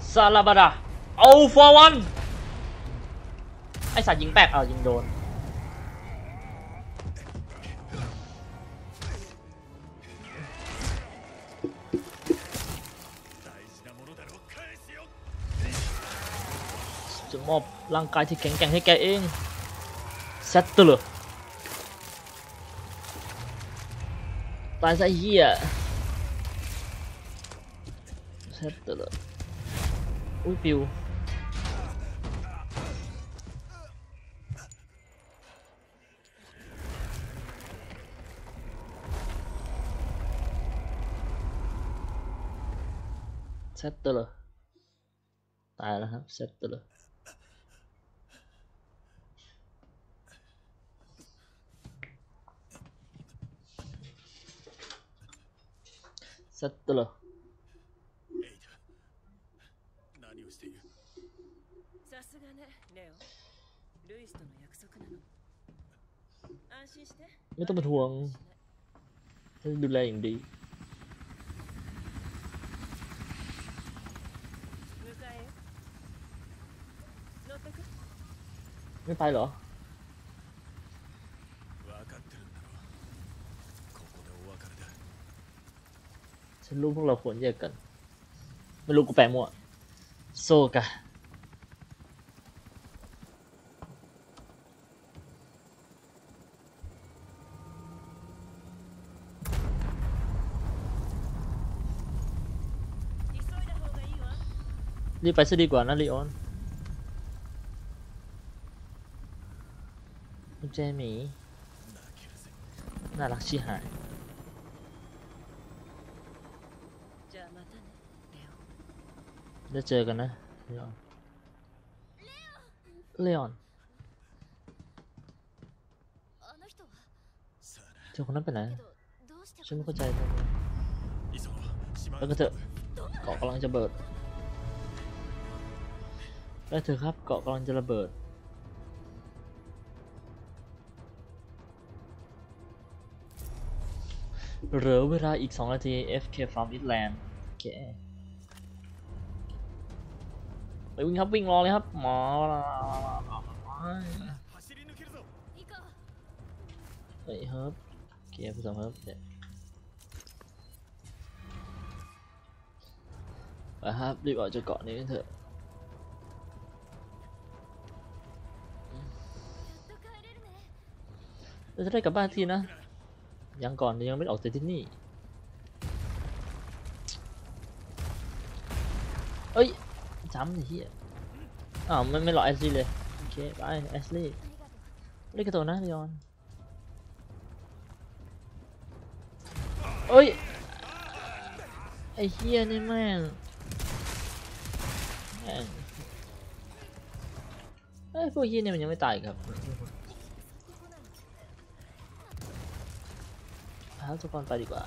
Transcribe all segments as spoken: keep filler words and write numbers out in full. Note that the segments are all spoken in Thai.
ซาลาบาดาเอาฟอร์วันไอสัตว์ยิงแปลกเอายิงโดนจะมอบร่างกายที่แข็งแกร่งให้แกเองเซตตัวเลยตายซะเหี้ยเซตตัวเลยอุ้ยปิวเซตตัวเลยตายแล้วครับเซตตัวเลยเซตตัวเลยไม่ต้องมาทวงฉันดูแลอย่างดีไม่ไปเหรอฉันรู้พวกเราควรแยกกันไม่รู้กูแปลมั่วโซกะรีบไปซะดีกว่านะลีออนคุณเจมี่น่ารักชิหายจะเจอกันนะลีออนลีออนเจ้าคนนั้นไปไหนฉันไม่เข้าใจเลยแล้วก็เถอะเกาะกำลังจะเบิดได้เถอะครับเกาะกำลังจะระเบิดเหลือเวลาอีกสองนาที เอฟ เค from Eastland โอเคไปวิ่งครับวิ่งรอเลยครับหมอเฮ้ยเฮิร์บโอเคผู้สมเฮิร์บเด็ดไปครับรีบออกจากเกาะนี้กันเถอะเราจะได้กลับบ้านทีนะยังก่อนยังไม่ออกจากที่นี่เอ้ยจำไอ้เหี้ยอ้าวไม่ไม่หลอกแอสลี่เลยโอเคไปแอสลี่เล่นกระโดดนะลีออนเอ้ยไอ้เหี้ยนี่แม่งแม่งไอ้พวกเหี้ยนี่มันยังไม่ตายครับทุกคนไปดีกว่า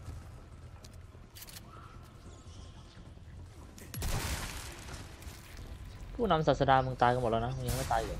ผู้นำศาสดามึงตายกันหมดแล้วนะมึงยังไม่ตายอยู่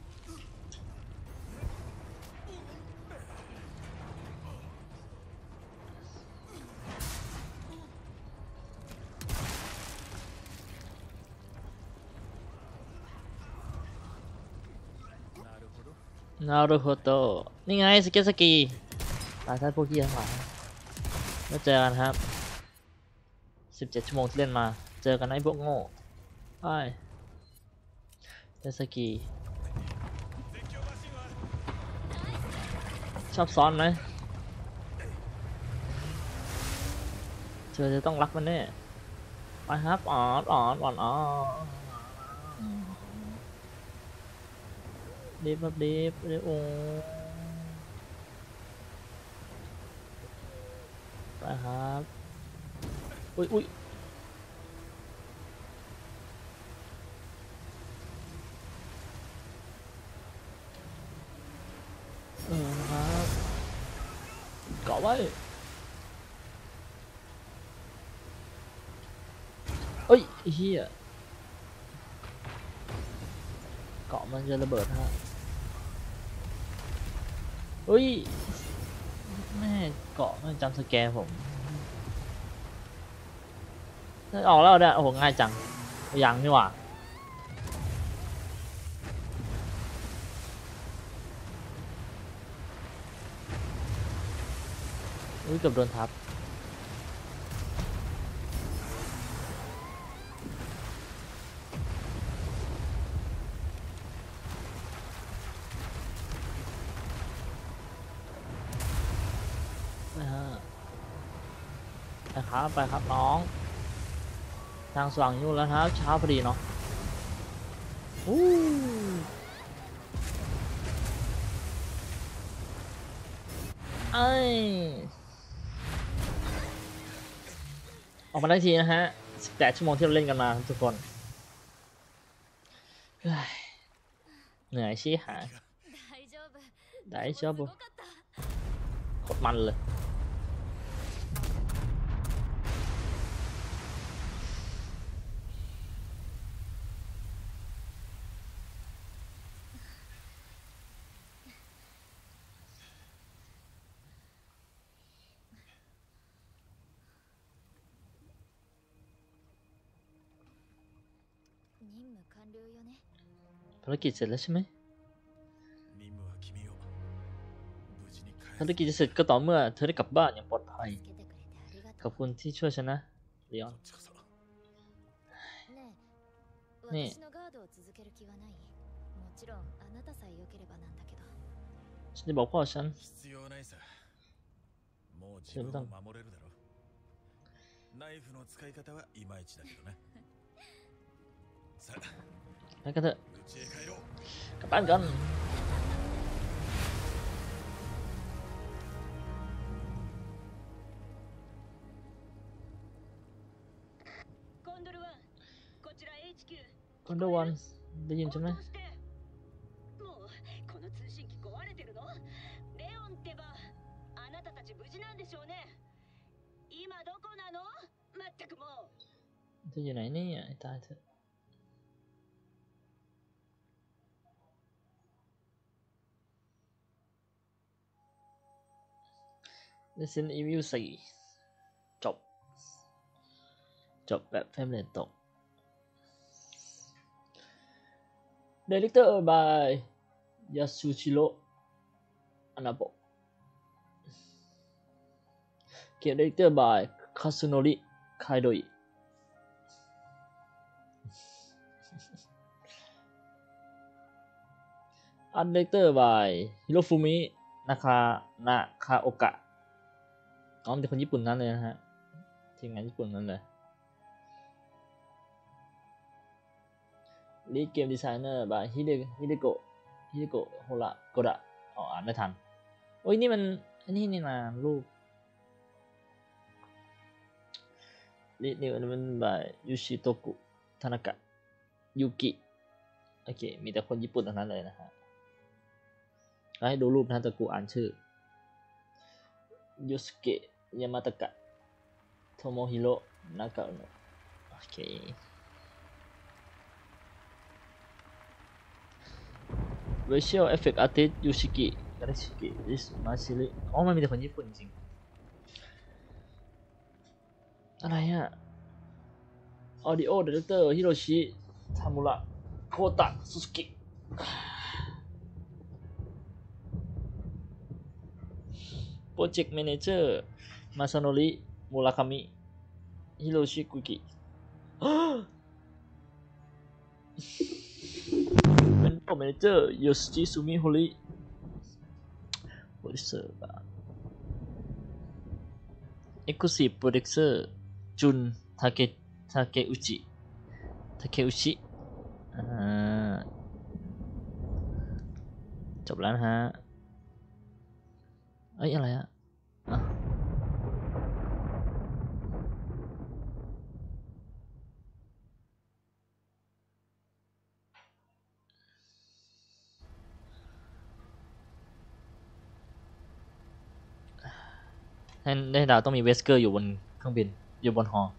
นารูโฮโตะนี่ไงสเก็ตสกีตายท่านพวกเหี้ยทั้งหลายแล้วเจอกันครับสิบเจ็ดชั่วโมงที่เล่นมาเจอกันไอ้พวกโง่ไปเจสกีชอบซ้อนไหมเธอจะต้องรักมันแน่ไปครับอ๋ออ๋ออ๋ออ๋อดีบดีบดีโอไปครับอุ้ยอุ้ยเออครับเกาะไว้เอ้ยเฮียเกาะมันจะระเบิดฮะเฮ้ยแม่เกาะมันจำสแกร์ผมออกแล้วเนี่ยโอ้โหง่ายจังยังนี่หว่าอุ้ยเกือบโดนทับนะฮะไปครับไปครับน้องทางสว่างอยู่แล้วครับเช้าพอดีเนาะอู้ไอออกมาได้ทีนะฮะสิบแปดชั่วโมงที่เราเล่นกันมาทุกคนเหนื่อยชี้หายได้ชอบโคตรมันเลยภารกิจเสร็จแล้วใช่ไหมภารกิจจะเสร็จก็ต่อเมื่อเธอได้กลับบ้านอย่างปลอดภัยขอบคุณที่ช่วยฉันนะเลียนนี่ฉันจะบอกพ่อฉันเธอไม่ต้องไปกันเถอะกลับบ้านกันคอนโดวันได้ยินใช่ไหมเธออยู่ไหนนี่ไอ้ตายเถอะ Resident Evil สี่จบจบแบบแฟมเลนตก Director by Yasuhiro Anabo Game Director by Kazunori Kaidoi Art Director by Hirofumi Naka Nakaoka อ๋อเป็นคนญี่ปุ่นนั่นเลยนะฮะทีมงานญี่ปุ่นนั่นเลยลีดเกมดีไซเนอร์บายฮิเดฮิเดโกะฮิเดโกะโฮระโกระอ๋ออ่านไม่ทันโอ้ยนี่มันอันนี้นี่นะรูปลีดนิวอันนั้นบายยูชิโตกุทานากะยูกิโอเคมีแต่คนญี่ปุ่นทั้งนั้นเลยนะฮะให้ดูรูปนะแต่กูอ่านชื่อยูสเกะยามาตะกะโทโมฮิโร่นากะโนะโอเคVisual Effect Artist ยูชิกิยาริชิกิริสมาชิริอ๋อมันมีแต่คนญี่ปุ่นจริงอะไรอ่ะ Audio Director ฮิโรชิทามุระโคตะซุสุกิโปรเจกต์แมเนเจอร์มาซาโนริมูราคามิฮิโรชิกุกิเป็นโปรแมเนเจอร์โยชิจิซุมิโฮริโปรดิวเซอร์เอ็กซ์คลูซีฟโปรดิวเซอร์จุนทาเกะทาเกอุจิทาเคอุชิอ่าจบแล้วนะฮะเอ้ยอะไรอะอ่ะให้ได้ดาวต้องมีเวสเกอร์อยู่บนเครื่องบินอยู่บนหอ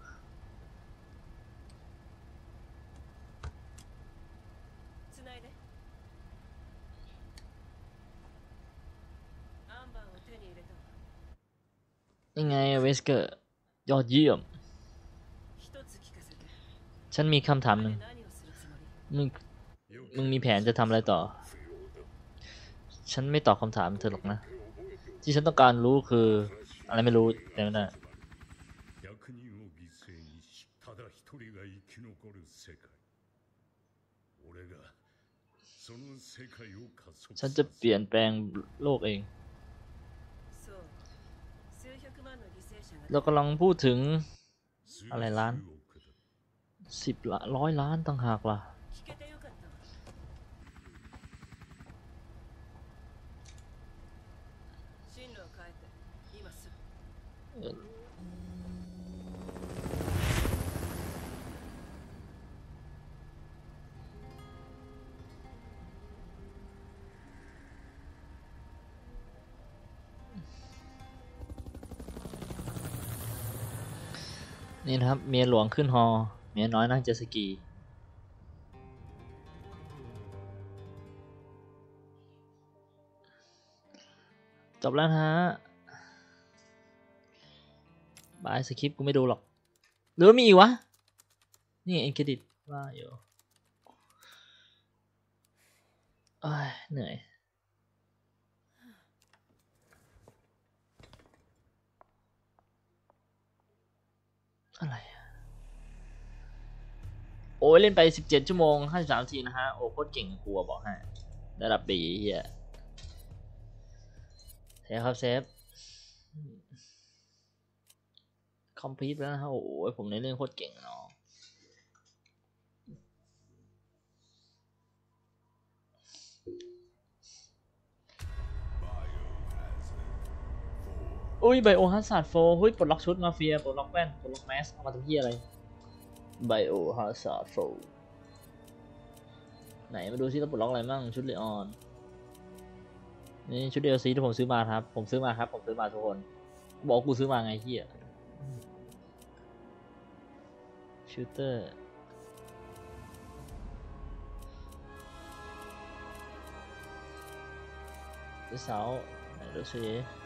ยังไงเวสเกอร์ยอดเยี่ยมฉันมีคำถามหนึ่งมึงมึงมีแผนจะทำอะไรต่อ ฉันไม่ตอบคำถามเธอหรอกนะ ที่ฉันต้องการรู้คืออะไรไม่รู้แต่นั่นแหละฉันจะเปลี่ยนแปลงโลกเอง เรากำลังพูดถึงอะไรล้านสิบละร้อยล้านต่างหากล่ะนี่นะครับเมียหลวงขึ้นฮอเมียน้อยนั่งเจ็ตสกีจบแล้วนะฮะบายสคริปต์กูไม่ดูหรอกหรือว่ามีอีกวะนี่เอ็นเครดิตว่าอยู่เอ้ยเหนื่อยอะไรอะโอ้ยเล่นไปสิบเจ็ดชั่วโมงห้าสิบสามนาทีนะฮะโอ้โคตรเก่งกูบอกให้ระดับปีเฮียเซฟครับเซฟคอมพลีทแล้วนะฮะโอ้ยผมในเรื่องโคตรเก่งเนาะอุ้ยไบโอฮัสซัดโฟเฮ้ยปลดล็อกชุดมาเฟียปลดล็อกแว่นปลดล็อกแมสเอามาทำเพี้ยอะไรไบโอฮัสซัดโฟไหนมาดูซิเราปลดล็อกอะไรมั่งชุดเลออนนี่ชุดเดลซีที่ผมซื้อมาครับผมซื้อมาครับผมซื้อมาทุกคนบอกกูซื้อมาไงเฮียชูเตอร์เสาไหนดูซิ